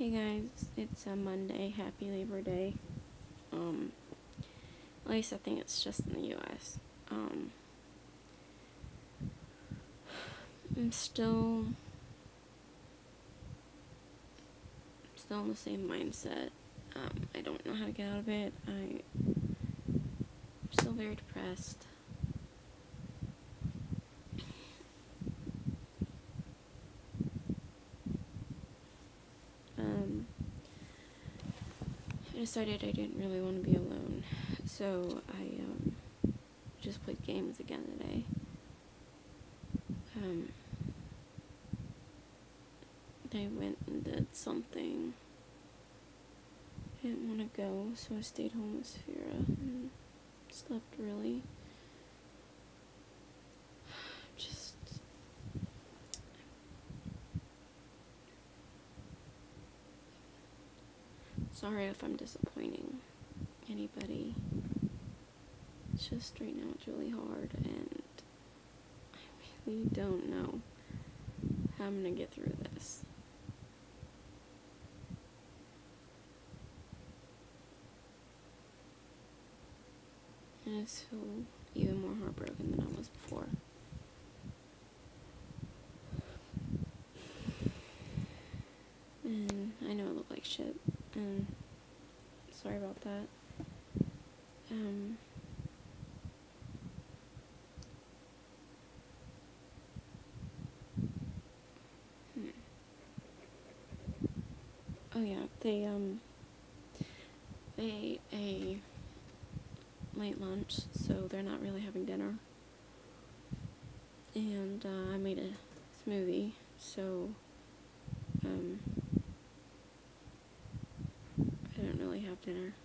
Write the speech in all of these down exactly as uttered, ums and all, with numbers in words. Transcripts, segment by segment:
Hey guys, it's a Monday. Happy Labor Day. Um, at least I think it's just in the U S Um, I'm still, still in the same mindset. Um, I don't know how to get out of it. I, I'm still very depressed. Um, I decided I didn't really want to be alone, so I, um, just played games again today. Um, I went and did something. I didn't want to go, so I stayed home with Sphera and slept really. Just... Sorry if I'm disappointing anybody. It's just right now it's really hard, and I really don't know how I'm gonna get through this. And I just feel even more heartbroken than I was before. And I know I look like shit, and sorry about that. Um, hmm. Oh yeah, they, um, they ate a late lunch, so they're not really having dinner. And, uh, I made a smoothie, so, um, I don't really have dinner.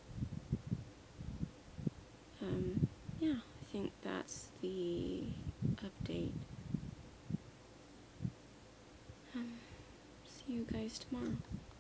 Um, yeah, I think that's the update. Um, see you guys tomorrow.